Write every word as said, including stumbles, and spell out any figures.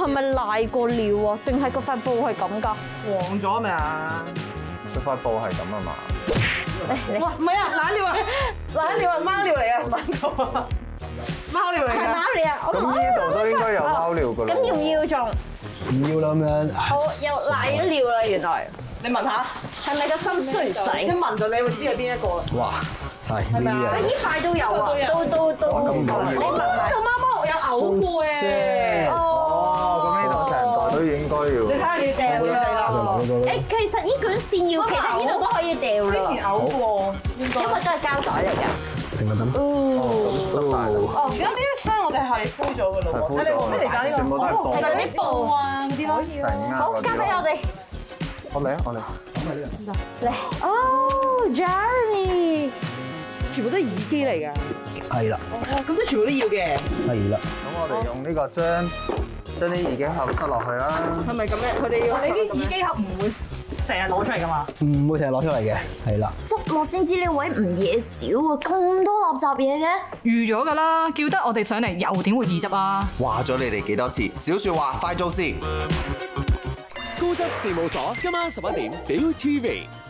咪瀨過尿啊？定係個塊布係咁㗎？ 黃咗未啊？ 佢塊布係咁啊嘛？ 嚟嚟， 哇，唔係啊，瀨尿啊，瀨尿啊，貓尿嚟啊，聞到啊，貓尿嚟係㗎。 貓尿啊！我咁呢度都應該有貓尿㗎啦。 咁要唔要仲？ 唔要啦咁樣。 好，又瀨咗尿啦，原來你聞下， 係咪個心衰仔？ 一聞就你會知係邊一個啦。 哇，係呢啲喂， 啊。 呢塊都有啊，都都都。 咁唔好你要聞埋。 個貓貓有嘔過嘅。 哦，咁呢度成袋都應該要。 你睇下要掉掉啦。 啦！誒，其實呢卷線要，其實呢度都可以掉啦。 之前嘔過，應該。 因為都係膠袋嚟㗎。 定係咁。 哦， 而家呢一箱我哋係敷咗㗎咯喎。睇你揾咩嚟㗎呢個？ 全部都係布。 係嗰啲布啊嗰啲咯。 好，交俾我哋。 我嚟啊！我嚟。 嚟，哦 ，Jeremy， 全部都係耳機嚟㗎。 係啦， 哦，咁即係全部都要嘅。 係啦。 咁我哋用呢個將將啲耳機盒塞落去啦。 係咪咁咧？佢哋要你啲耳機盒唔會成日攞出嚟㗎嘛？ 唔會成日攞出嚟嘅，係啦。 執落先知呢位唔嘢少啊，咁多垃圾嘢嘅。 預咗㗎啦，叫得我哋上嚟又點會易執啊？ 話咗你哋幾多次，少説話，快做事。 高質事務所今晚十一點，表 T V。